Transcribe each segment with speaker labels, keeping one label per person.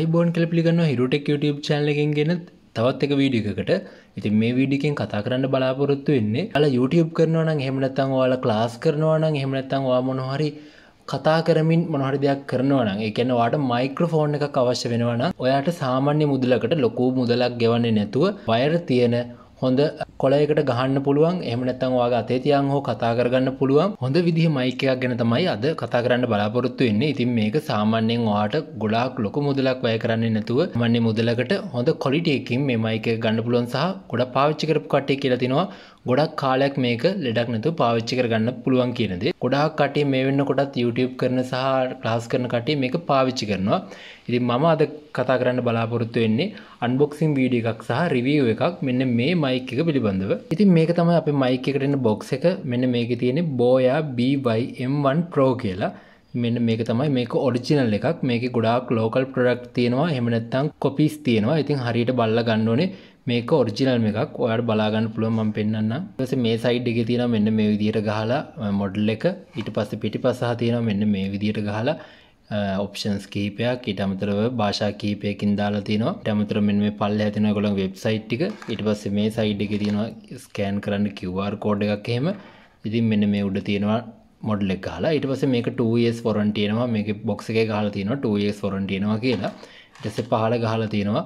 Speaker 1: ආයුබෝවන් කියලා පිළිගන්නවා හිරුටෙක් YouTube channel එකෙන් ගෙන තවත් එක වීඩියෝ එකකට. ඉතින් මේ වීඩියෝ එකෙන් කතා කරන්න බලාපොරොත්තු වෙන්නේ ඔයාලා YouTube කරනවා නම් එහෙම නැත්නම් ඔයාලා ක්ලාස් කරනවා නම් එහෙම නැත්නම් ඔයා මොනවා හරි කතා කරමින් මොනවා හරි දෙයක් කරනවා නම් ඒ කියන්නේ ඔයාට මයික්‍රොෆෝන් එකක් අවශ්‍ය වෙනවා නම් ඔයාට සාමාන්‍ය මුදලකට ලොකු මුදලක් ගෙවන්නේ නැතුව වයර් තියෙන හොඳ කොලයකට ගහන්න පුළුවන් එහෙම නැත්නම් ඔයාගේ අතේ තියන් හෝ කතා කරගන්න පුළුවන් හොඳ විදිහේ මයික් එකක් ගැන තමයි අද කතා කරන්න බලාපොරොත්තු වෙන්නේ. ඉතින් මේක සාමාන්‍යයෙන් ඔයාට ගොඩාක් ලොකු මුදලක් වැය කරන්නේ නැතුව සාමාන්‍ය මුදලකට හොඳ ක්වොලිටි එකකින් මේ මයික් එක ගන්න පුළුවන් සහ ගොඩක් පාවිච්චි කරපු කට්ටිය කියලා තිනවා ගොඩක් කාලයක් මේක ලෙඩක් නැතුව පාවිච්චි කරගන්න පුළුවන් කියන දේ. ගොඩාක් කට්ටිය මේ වෙනකොටත් YouTube කරන සහ ක්ලාස් කරන කට්ටිය මේක පාවිච්චි කරනවා. ඉතින් මම අද කතා කරන්න බලාපොරොත්තු වෙන්නේ අන්බොක්සිං වීඩියෝ එකක් සහ රිවිව් එකක් මෙන්න මේ මයික් එක පිළිබඳව. ඉතින් මේක තමයි අපේ මයික් එකට එන බොක්ස් එක. මෙන්න මේකේ තියෙන්නේ Boya BY-M1 Pro කියලා. මෙන්න මේක තමයි මේක ඔරිජිනල් එකක්. මේකේ ගොඩාක් ලෝකල් ප්‍රොඩක්ට් තියෙනවා. එහෙම නැත්නම් කොපීස් තියෙනවා. ඉතින් හරියට බලලා ගන්න ඕනේ. මේක ඔරිජිනල් එකක්. ඔයාලට බලා ගන්න පුළුවන් මම පෙන්නන්නම්. ඊට පස්සේ මේ සයිඩ් එකේ තියෙනවා මෙන්න මේ විදිහට ගහලා මොඩල් එක. ඊට පස්සේ පිටිපස්සහ තියෙනවා මෙන්න මේ විදිහට ගහලා ඔප්ෂන්ස් කීපයක්. ඊට අමතරව භාෂා කීපයකින් දාලා තිනවා. ඊට අමතරව මෙන්න මේ පල්ලෙහා තියෙන ඔයගොල්ලන්ගේ වෙබ්සයිට් ටික. ඊට පස්සේ මේ සයිඩ් එකේ තියෙනවා ස්කෑන් කරන්න QR කෝඩ් එකක් එහෙම. ඉතින් මෙන්න මේ උඩ තියෙනවා මොඩල් එක ගහලා. ඊට පස්සේ මේක 2 years warranty එනවා. මේකේ box එකේ ගහලා තියෙනවා 2 years warranty එනවා කියලා. ඊට පස්සේ පහළ ගහලා තියෙනවා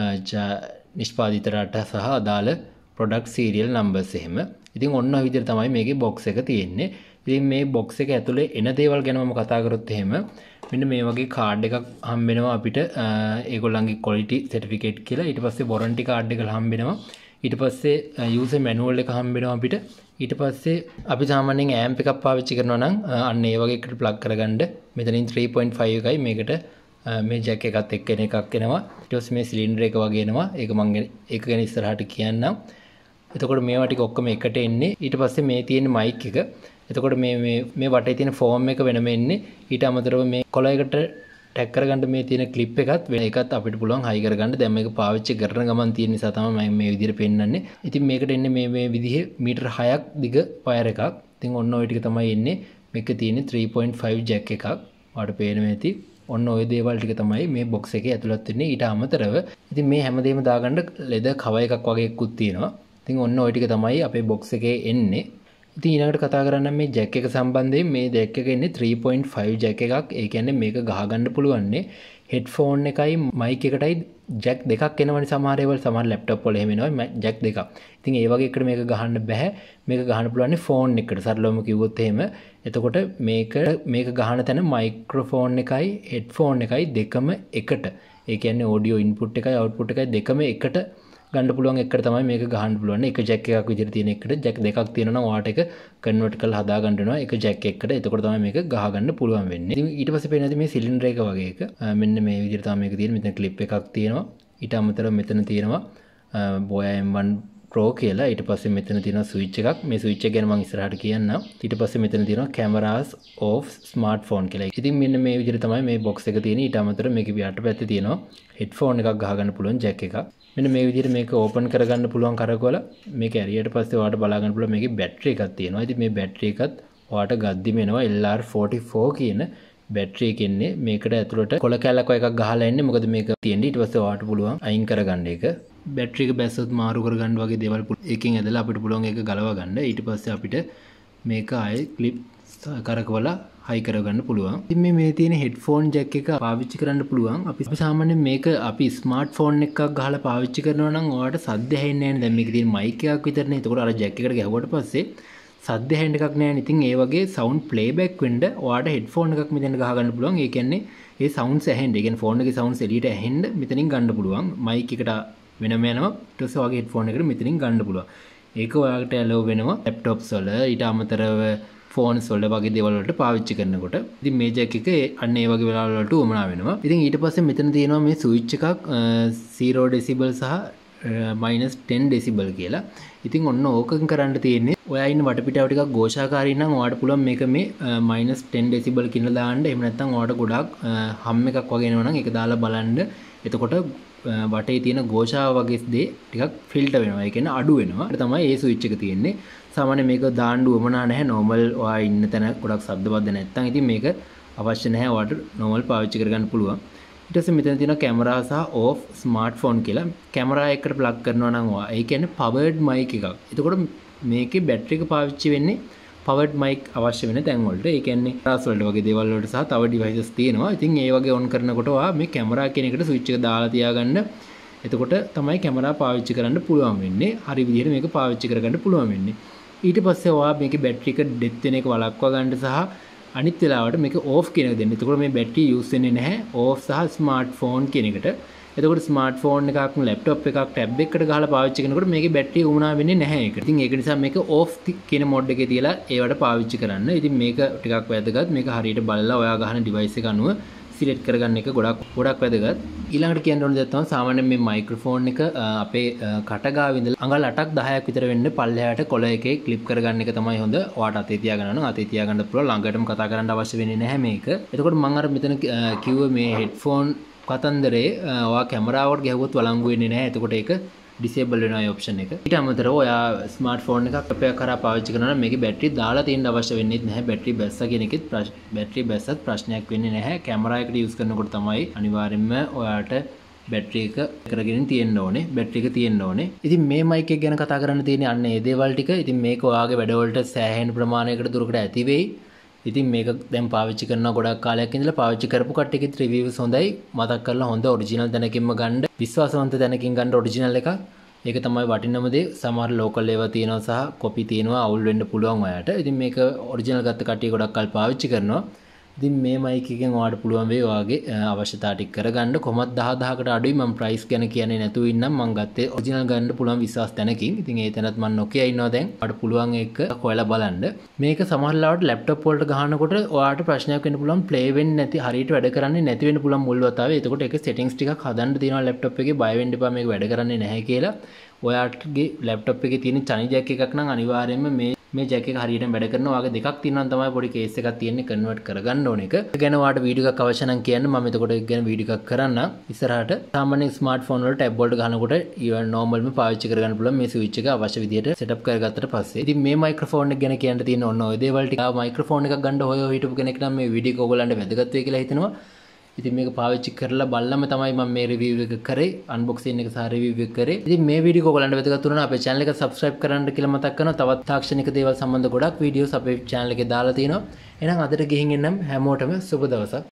Speaker 1: නිෂ්පාදිත රට සහ අදාළ product serial numbers එහෙම. ඉතින් ඔන්න ඔය විදිහට තමයි මේකේ box එක තියෙන්නේ. ඉතින් මේ box එක ඇතුලේ එන දේවල් ගැන මම කතා කරොත් එහෙම මෙන්න මේ වගේ කාඩ් එකක් හම්බ වෙනවා අපිට ඒගොල්ලන්ගේ quality certificate කියලා. ඊට පස්සේ warranty card එක හම්බ වෙනවා. ඊට පස්සේ user manual එක හම්බ වෙනවා අපිට. ඊට පස්සේ අපි සාමාන්‍යයෙන් amp එකක් පාවිච්චි කරනවා නම් අන්න ඒ වගේ එකට plug කරගන්න මෙතනින් 3.5 එකයි මේකට මේ ජැක් එකත් එක්ක එන එකක් එනවා. ඊට පස්සේ මේ සිලින්ඩර් එක වගේ එනවා. ඒක මම ඒක ගැන ඉස්සරහට කියන්නම්. එතකොට මේවා ටික ඔක්කොම එකට එන්නේ. ඊට පස්සේ මේ තියෙන මයික් එක. එතකොට මේ වටේ තියෙන ෆෝම් එක වෙනම එන්නේ. ඊට අමතරව මේ කොලයකට ටැග් කරගන්න මේ තියෙන ක්ලිප් එකත් වෙන එකත් අපිට පුළුවන් හයි කරගන්න. දැන් මේක පාවිච්චි කරන ගමන් තියෙන නිසා තමයි මම මේ විදිහට පෙන්නන්නේ. ඉතින් මේකට එන්නේ මේ විදිහේ මීටර 6ක් දිග වයර් එකක්. ඉතින් ඔන්න ඔය ටික තමයි එන්නේ. මේක තියෙන්නේ 3.5 ජැක් එකක්. ඔයාලට පේනවා ඇති. ඔන්න ඔය දේවල් ටික තමයි මේ බොක්ස් එකේ ඇතුළත් වෙන්නේ. ඊට අමතරව ඉතින් මේ හැමදේම දාගන්න ලෙදර් කවර් එකක් වගේ එකකුත් තියෙනවා. ඉතින් ඔන්න ඔය ටික තමයි අපේ බොක්ස් එකේ එන්නේ. ඉතින් ඊළඟට කතා කරන්න මේ ජැක් එක සම්බන්ධයෙන් මේ ජැක් එක එන්නේ 3.5 ජැක් එකක්. ඒ කියන්නේ මේක ගහගන්න පුළුවන්නේ හෙඩ්ෆෝන් එකයි මයික් එකටයි ජැක් දෙකක් එනවනේ සමහර ඒවල් සමහර ලැප්ටොප් වල එහෙම එනවා ජැක් දෙකක්. ඉතින් ඒ වගේ එකට මේක ගහන්න බෑ. මේක ගහන්න පුළුවන් ෆෝන් එකට සරලවම කිව්වොත් එහෙම. එතකොට මේක ගහන තැන මයික්‍රොෆෝන් එකයි හෙඩ්ෆෝන් එකයි දෙකම එකට. ඒ කියන්නේ ඔඩියෝ ඉන්පුට් එකයි අවුට්පුට් එකයි දෙකම එකට ගන්න පුළුවන් එකට තමයි මේක ගහන්න පුළුවන්. එක ජැක් එකක් විදිහට තියෙන එකට ජැක් දෙකක් තියෙනවා නම් ඔයාට ඒක කන්වර්ට් කරලා හදා ගන්න වෙනවා එක ජැක් එකකට. එතකොට තමයි මේක ගහ ගන්න පුළුවන් වෙන්නේ. ඉතින් ඊට පස්සේ පේනවාද මේ සිලින්ඩර් එක වගේ එක. මෙන්න මේ විදිහට තමයි මේක තියෙන්නේ. මෙතන ක්ලිප් එකක් තියෙනවා. ඊට අමතරව මෙතන තියෙනවා Boya M1 Pro කියලා. ඊට පස්සේ මෙතන තියෙනවා ස්විච් එකක්. මේ ස්විච් එක ගැන මම ඉස්සරහට කියන්නම්. ඊට පස්සේ මෙතන තියෙනවා cameras of smartphone කියලා. ඉතින් මෙන්න මේ විදිහට තමයි මේ box එක තියෙන්නේ. ඊට අමතරව මේකේ යටපැත්තේ තියෙනවා headphone එකක් ගහ ගන්න පුළුවන් jack එකක්. මෙන්න මේ විදිහට මේක ඕපන් කරගන්න පුළුවන් කරකවල මේක ඇරියට පස්සේ ඔයාලට බලා ගන්න පුළුවන් මේකේ බැටරි එකක් තියෙනවා. ඉතින් මේ බැටරි එකත් ඔයාලට ගද්දිම එනවා LR44 කියන බැටරි එක ඉන්නේ. මේකට ඇතුළට කොල කැලක් එකක් ගහලා ඉන්නේ. මොකද මේක තියෙන්නේ ඊට පස්සේ ඔයාලට පුළුවන් අයින් කරගන්න එක. බැටරි එක බැස්සොත් මාරු කරගන්න වගේ දේවල් එකකින් ඇදලා අපිට පුළුවන් ඒක ගලව ගන්න. ඊට පස්සේ අපිට මේක ආයේ ක්ලිප් කරකවලා හයි කරගන්න පුළුවන්. ඉතින් මේ තියෙන හෙඩ්ෆෝන් ජැක් එක පාවිච්චි කරන්න පුළුවන්. අපි සාමාන්‍යයෙන් මේක අපි ස්මාර්ට්ෆෝන් එකක් ගහලා පාවිච්චි කරනවා නම් ඔයාලට සද්ද ඇහෙන්නේ නැහැ. දැන් මේකේ තියෙන මයික් එකක් විතරනේ. ඒකෝට අර ජැක් එකට ගැහුවට පස්සේ සද්ද ඇහෙන්න එකක් නැහැ. ඉතින් ඒ වගේ සවුන්ඩ් ප්ලේබැක් වෙන්න ඔයාලට හෙඩ්ෆෝන් එකක් මෙතන ගහ ගන්න පුළුවන්. ඒ කියන්නේ ඒ සවුන්ඩ්ස් ඇහෙන්න. ඒ කියන්නේ ෆෝන් එකේ සවුන්ඩ්ස් එළියට ඇහෙන්න මෙතනින් ගන්න පුළුවන්. මයික් එකට වෙනම යනවා. ඊට පස්සේ ඔයාගේ හෙඩ්ෆෝන් එකට මෙතනින් ගන්න පුළුවන්. ඒක ඔයාලට ඇලෝ වෙනවා ලැප්ටොප්ස් වල ඊට අමතරව ෆෝන්ස් වල වගේ දේවල් වලට පාවිච්චි කරනකොට. ඉතින් මේ ජැක් එක අන්න ඒ වගේ වෙලාවල් වලට උමනා වෙනවා. ඉතින් ඊට පස්සේ මෙතන තියෙනවා මේ ස්විච් එකක් 0 ඩෙසිබල් සහ -10 ඩෙසිබල් කියලා. ඉතින් ඔන්න ඕකෙන් කරන්න තියෙන්නේ ඔයා ඉන්න වටපිටාව ටිකක් ഘോഷාකාරී නම් ඔයාට පුළුවන් මේක මේ -10 ඩෙසිබල් කියලා දාන්න. එහෙම නැත්නම් ඔයාට ගොඩාක් හම් එකක් වගේ එනවා නම් ඒක දාලා බලන්න. එතකොට වටේ තියෙන ഘോഷාව වගේ දේ ටිකක් ෆිල්ටර් වෙනවා. ඒ කියන්නේ අඩු වෙනවා. ඒක තමයි ඒ ස්විච් එක තියෙන්නේ. සාමාන්‍ය මේක දාන්න උවමනා නැහැ. normal ඔයා ඉන්න තැන ගොඩක් ශබ්ද බද්ද නැත්තම් ඉතින් මේක අවශ්‍ය නැහැ. ඔයාට normal පාවිච්චි කරගන්න පුළුවන්. ඊට පස්සේ මෙතන තියෙනවා කැමරා සහ ඕෆ් ස්මාර්ට්ෆෝන් කියලා. කැමරා එකට ප්ලග් කරනවා නම් ඔයා ඒ කියන්නේ පවර්ඩ් මයික් එකක්. එතකොට මේකේ බැටරි එක පාවිච්චි වෙන්නේ පවර්ඩ් මයික් අවශ්‍ය වෙන තැන් වලට. ඒ කියන්නේ ට්‍රාස් වලට වගේ දේවල් වලට සහ තව ඩිවයිසස් තියෙනවා. ඉතින් ඒ වගේ ඔන් කරනකොට ඔයා මේ කැමරා කියන එකට ස්විච් එක දාලා තියාගන්න. එතකොට තමයි කැමරා පාවිච්චි කරන්න පුළුවන් වෙන්නේ. හරි විදිහට මේක පාවිච්චි කරගන්න පුළුවන් වෙන්නේ. ඊට පස්සේ ඔයා මේකේ බැටරි එක ඩෙත් වෙන එක වළක්වා ගන්න සහ අනිත් වෙලාවට මේක ඕෆ් කියන එක දෙන්න. එතකොට මේ බැටරි යූස් වෙන්නේ නැහැ ඕෆ් සහ ස්මාර්ට්ෆෝන් කියන එකට. එතකොට ස්මාර්ට්ෆෝන් එකක්, ලැප්ටොප් එකක්, ටැබ් එකකට ගහලා පාවිච්චි කරනකොට මේකේ බැටරිය උමනා වෙන්නේ නැහැ ඒක. ඉතින් ඒක නිසා මේක ඕෆ් කියන මෝඩ් එකේ තියලා ඒවට පාවිච්චි කරන්න. ඉතින් මේක ටිකක් වැදගත්. මේක හරියට බලලා ඔයා ගහන ඩිවයිස් එක අනුව සිලෙක්ට් කරගන්න එක ගොඩක් වැදගත්. ඊළඟට කියන්න ඕන දේ තමයි සාමාන්‍යයෙන් මේ මයික්‍රොෆෝන් එක අපේ කට ගාව ඉඳලා අඟල් 8ක් 10ක් විතර වෙන්න පල්ලෙහාට කොළ එකේ ක්ලිප් කරගන්න එක තමයි හොඳ. ඔයාට අතේ තියාගන්න නම් අතේ තියාගන්න පුළුවන්. ළඟටම කතා කරන්න අවශ්‍ය වෙන්නේ නැහැ මේක. එතකොට මම අර මෙතන කිව්ව මේ හෙඩ්ෆෝන් කතන්දරේ ඔයා කැමරාවට ගැහුවොත් වළංගු වෙන්නේ නැහැ. එතකොට ඒක ඩිසේබල් වෙනවා ඒ ඔප්ෂන් එක. ඊට අමතරව ඔයා ස්මාර්ට්ෆෝන් එකක් අපේ කරා පාවිච්චි කරනවා නම් මේකේ බැටරි දාලා තියෙන්න අවශ්‍ය වෙන්නේ නැහැ. බැටරි බැස්සා කියන එකෙත් බැටරි බැස්සත් ප්‍රශ්නයක් වෙන්නේ නැහැ. කැමරා එකට යූස් කරනකොට තමයි අනිවාර්යයෙන්ම ඔයාට බැටරි එක කරගෙන තියෙන්න ඕනේ. බැටරි එක තියෙන්න ඕනේ. ඉතින් මේ මයික් එක ගැන කතා කරන්න තියෙන්නේ අන්න ඒ දේවල් ටික. ඉතින් මේක ඔයාගේ වැඩවලට සෑහෙන ප්‍රමාණයකට දුරකට ඇති වෙයි. ඉතින් මේක දැන් පාවිච්චි කරනවා ගොඩක් කාලයක් ඉඳලා පාවිච්චි කරපු කට්ටියගේ රිවිව්ස් හොඳයි. මතක් කරලා හොඳ ඔරිජිනල් තැනකින්ම ගන්න. විශ්වාසවන්ත තැනකින් ගන්න ඔරිජිනල් එකක්. ඒක තමයි වටිනම දේ. සමහර ලෝකල් ඒවා තියෙනවා සහ කොපි තියෙනවා අවුල් වෙන්න පුළුවන් ඔයාට. ඉතින් මේක ඔරිජිනල් ගත්ත කට්ටිය ගොඩක් කල් පාවිච්චි කරනවා. ඉතින් මේ මයික් එකෙන් ඔයාට පුළුවන් වෙයි ඔයාගේ අවශ්‍යතා ටික කරගන්න. කොහොමද 10000කට අඩුයි. මම ප්‍රයිස් ගැන කියන්නේ නැතුව ඉන්නම්. මම ගත්තේ ඔරිජිනල් ගන්න පුළුවන් විශ්වාස තැනකින්. ඉතින් ඒ තැනත් මම නොකිය ඉන්නවා දැන්. ඔයාට පුළුවන් ඒක හොයලා බලන්න. මේක සමහර ලාවට ලැප්ටොප් වලට ගහනකොට ඔයාට ප්‍රශ්නයක් වෙන්න පුළුවන්. ප්ලේ වෙන්නේ නැති, හරියට වැඩ කරන්නේ නැති වෙන්න පුළුවන් මුල් වතාවේ. එතකොට ඒක සෙටින්ග්ස් ටිකක් හදන්න තියෙනවා ලැප්ටොප් එකේ. බය වෙන්න එපා මේක වැඩ කරන්නේ නැහැ කියලා. ඔයාටගේ ලැප්ටොප් එකේ තියෙන චනි ජැක් එකක් නම් අනිවාර්යයෙන්ම මේ ජැක් එක හරියට වැඩ කරනවා. ඔයාගේ දෙකක් තියෙනවා තමයි පොඩි කේස් එකක් තියෙන්නේ කන්වර්ට් කරගන්න ඕන එක. ඒ ගැන ඔයාට වීඩියෝ එකක් අවශ්‍ය නම් කියන්න. මම එතකොට ඒක ගැන වීඩියෝ එකක් කරන්න. ඉස්සරහට සාමාන්‍ය ස්මාර්ට්ෆෝන් වල ටැබ් වලට ගහනකොට නෝමල්ම පාවිච්චි කරගන්න පුළුවන් මේ ස්විච් එක අවශ්‍ය විදිහට සෙටප් කරගත්තට පස්සේ. ඉතින් මේ මයික්‍රොෆෝන් එක ගැන කියන්න තියෙන ඔන්න ඔය දේවල් ටික. මයික්‍රොෆෝන් එකක් ගන්න හොය හිටපු කෙනෙක් නම් මේ වීඩියෝ එක ඔයගොල්ලන්ට වැදගත් වෙයි කියලා හිතනවා. ඉතින් මේක පාවිච්චි කරලා බලලම තමයි මම මේ රිවිව් එක කරේ, අන්බොක්සින් එක සහ රිවිව් එක කරේ. ඉතින් මේ වීඩියෝ ඔයගොල්ලන්ට වැදගත් වුණා නම් අපේ channel එක subscribe කරන්න කියලා මතක් කරනවා. තවත් තාක්ෂණික දේවල් සම්බන්ධ ගොඩක් වීඩියෝස් අපේ channel එකේ දාලා තියෙනවා. එහෙනම් අදට ගිහින් එන්නම් හැමෝටම සුබ දවසක්.